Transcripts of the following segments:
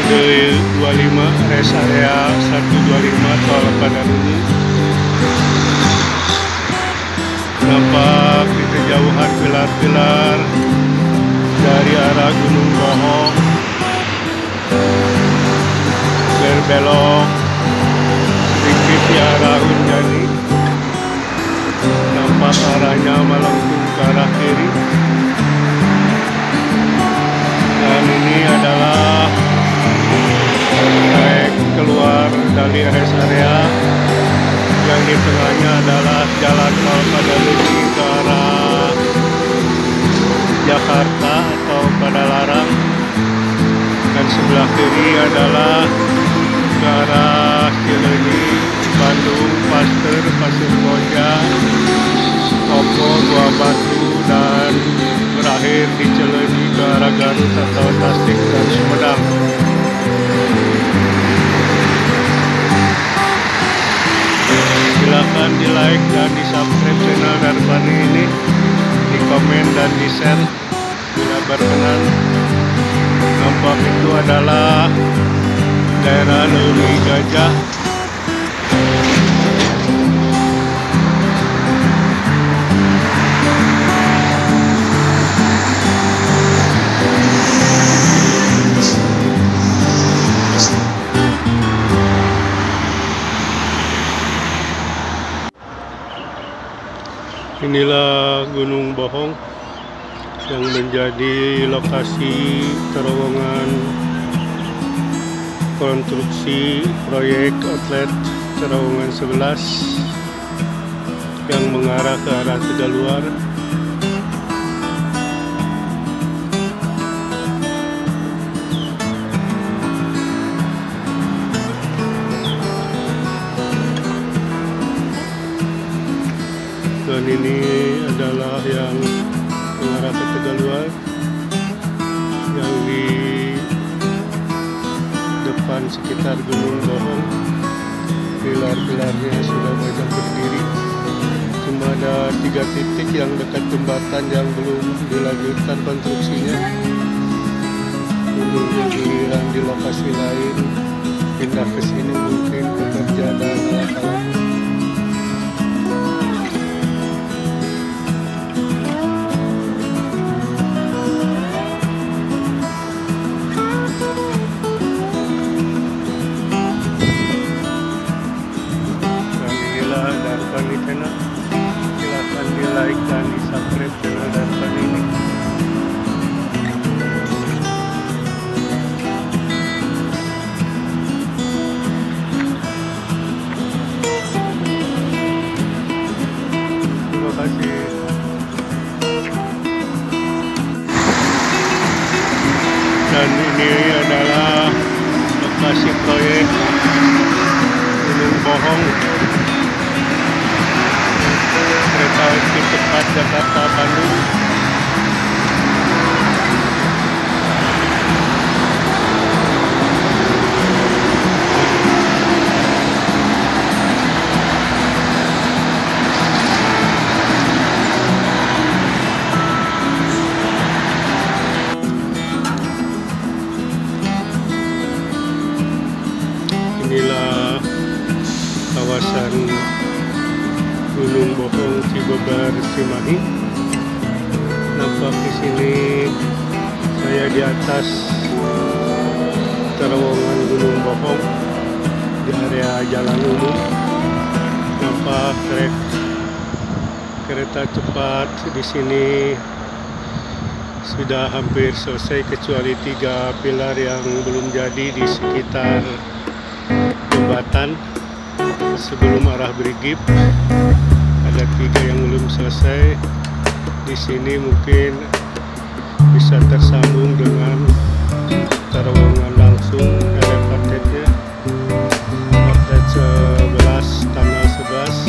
25 rest area 125 Tol Padalarang. Nampak di kejauhan pilar-pilar dari arah Gunung Bohong berbelok sedikit di arah Hunjani. Nampak arahnya melengkung ke arah kiri. Dan ini adalah trek keluar dari rest area yang di tengahnya adalah jalan tol Padalarang ke arah Jakarta atau Padalarang, dan sebelah kiri adalah ke arah Cileunyi, Bandung, Pasteur, Pasir Koja, Kopo, Buah Batu, dan berakhir di Cileunyi ke arah Garut atau Tasik dan Sumedang. Silakan di like dan di subscribe channel Darpani ini, di komen dan di share bila berkenan. Nampak itu adalah daerah Lewi Gajah. Inilah Gunung Bohong yang menjadi lokasi terowongan konstruksi proyek outlet terowongan 11 yang mengarah ke arah Tegaluar. Dan ini adalah yang mengarah ke Tegaluar, yang di depan sekitar Gunung Bohong. Pilar-pilarnya sudah banyak berdiri. Cuma ada 3 titik yang dekat jembatan yang belum dilanjutkan konstruksinya. Menunggu giliran di lokasi lain pindah ke sini mungkin bekerja dan alat-alat. Darpani channel, silahkan di like dan di subscribe channel Darpani ini. Terima kasih. Dan ini adalah lokasi proyek Gunung Bohong, kereta api cepat Jakarta Bandung. Inilah kawasan Gunung Bohong, Cibeber, Cimahi. Nampak di sini saya di atas terowongan Gunung Bohong di area jalan umum. Nampak trek kereta cepat di sini sudah hampir selesai kecuali 3 pilar yang belum jadi di sekitar jembatan sebelum arah Brigif. Ada 3 yang belum selesai. Di sini mungkin bisa tersambung dengan terowongan langsung elevatednya, outlet 11 tanggal 11.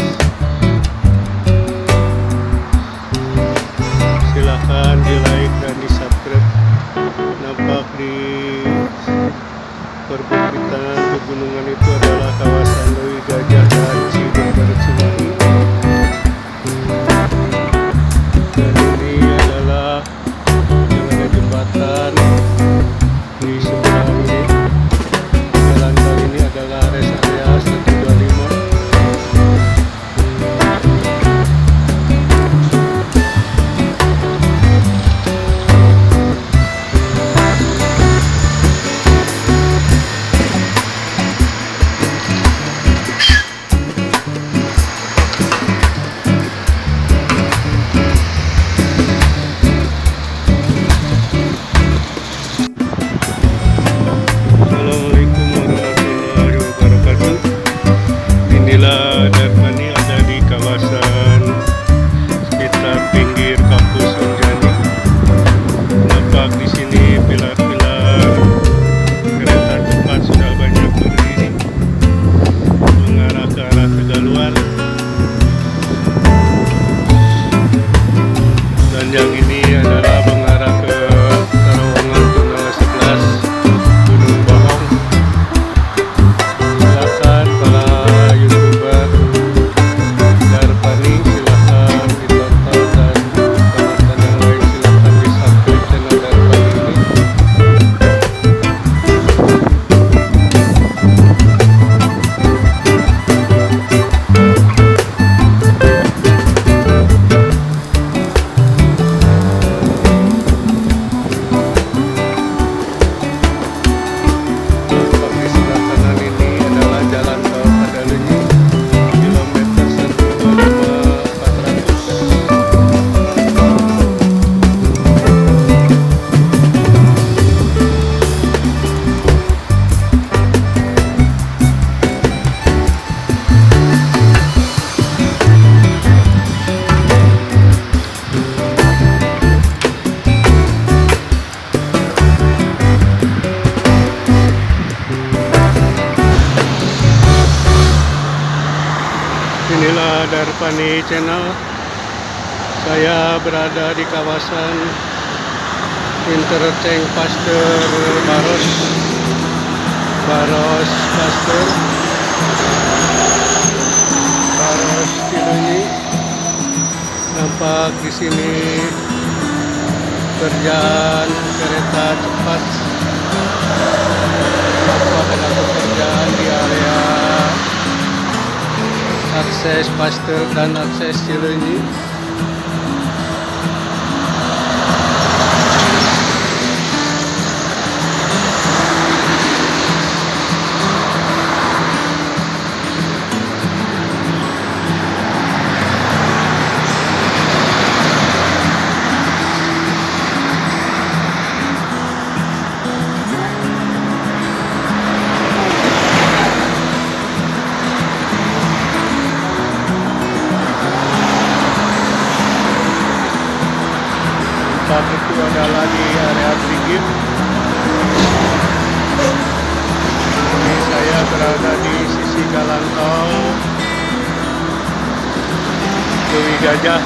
Silahkan di like dan di subscribe. Nampak di perbukitan pegunungan itu adalah kawasan Lewi Gajah dan Cibeber, Cimahi. Dan ini adalah yang ada jembatan di sebelah ini. Darpani Channel. Saya berada di kawasan Interchange Pasteur Baros Pasteur Baros Cileunyi. Nampak di sini kerjaan kereta cepat. Nampak ada pekerjaan di area akses Pasteur dan akses Cileunyi. Saat itu adalah di area Brigif. Ini saya berada di sisi jalan tol Dewi Gajah.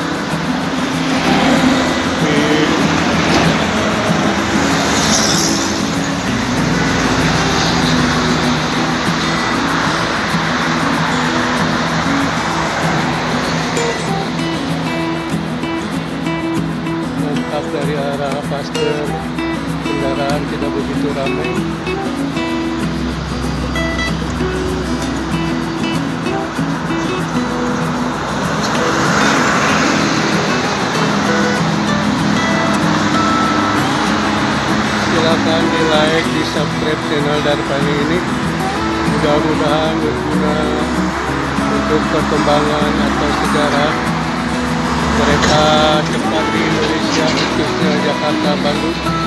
Dari arah Pasteur kendaraan tidak begitu ramai. Silakan di like, di subscribe channel Darpani ini. Mudah-mudahan berguna untuk perkembangan atau sejarah kereta cepat di Indonesia, khususnya Jakarta Bandung.